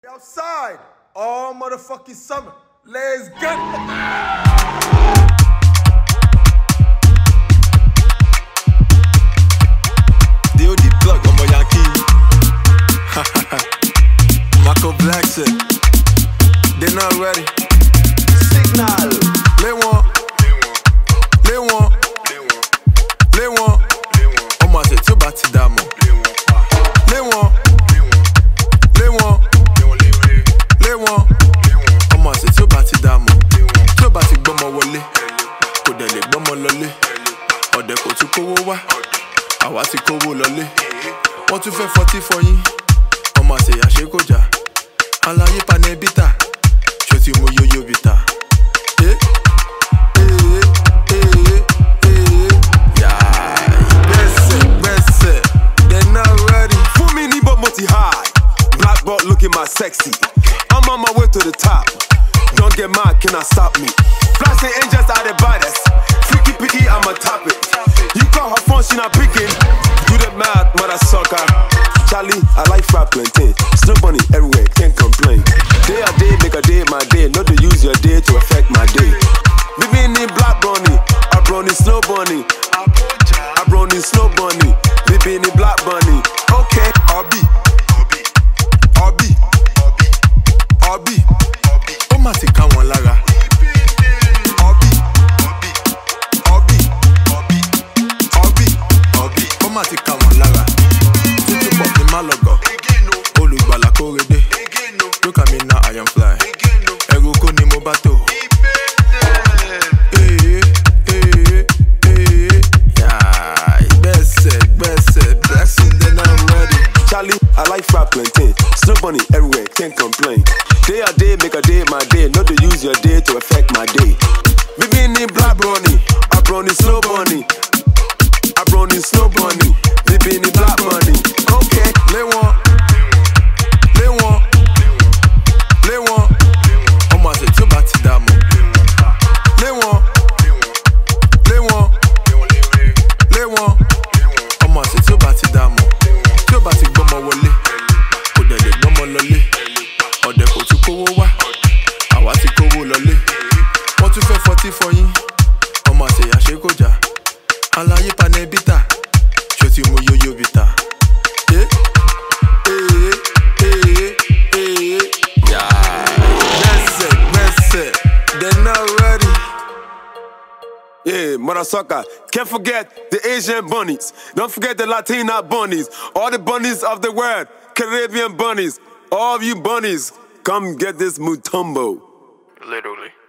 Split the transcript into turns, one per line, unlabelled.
Outside all motherfucking summer. Let's get it.
DOD plug on my Yankee. Marco Blackson. They're not ready.
Signal.
Les one. On m'a dit tu bâtis d'amour. Les one. On m'a dit tu bâtis d'amour. Tu bâtis gbọ́mọ wọlé. Kò dẹ̀ lè gbọ́mọ lọlé. Ọ̀dẹ̀ kò tún kówó wá. Àwa ti kówó lọlé. Wọ́n tún fẹ́ 40 fọyín. Ọmọ àṣeyà ṣe kò jà. Aláyé panẹ́ bítà. Ṣó ti mú yóyó bítà.
Black looking my sexy. I'm on my way to the top. Don't get mad, cannot stop me. Flashing angels out the bodies. Freaky picky, I'ma top it. You call her phone, she not picking. Do the math, mother sucker. Charlie, I like fried plantain. Snow bunny everywhere, can't complain. Day a day, make a day my day. Not to use your day to affect my day. Living in black bunny, I brought in snow bunny. I brought in snow bunny. Living in black bunny. Okay, RB.
Ó mà ti ká wọn lára. Ó mà ti ká wọn lára. Títí pọ̀ ní má lọ́gọ̀. Olùgbàlà kórede. Look at me now, I am fly. Ẹ̀rù kó ni mo bá tò. Gbẹ́sẹ̀, blessing then I'm ready.
Charlie, I like fried plantain. Snow bunny everywhere, can't complain. Day a day, make a day my day. Not to use your day to affect my day. Living in black bunny, I brought in snow bunny. I brought in snow bunny. Living in black bunny. Okay,
Les one. On m'a dit tu bâtis d'amour. Les one. On m'a dit tu bâtis d'amour. Tu bâtis gbọ́mọ wọlé. Kò dẹ̀ lè gbọ́mọ lọlé. Ọ̀dẹ̀ kò tún kówó wá. Àwa ti kówó lọlé. Wọ́n tún fẹ́ 40 fọyín. Ọmọ àṣeyà ṣe kò jà. Aláyé panẹ́ bítà. Ṣó ti mú yóyó bítà. Gbẹ́sẹ̀, they're not ready.
yeah, mother sucker. Can't forget the Asian bunnies. Don't forget the Latina bunnies. All the bunnies of the world. Caribbean bunnies. All of you bunnies, come get this Mutombo.
Literally.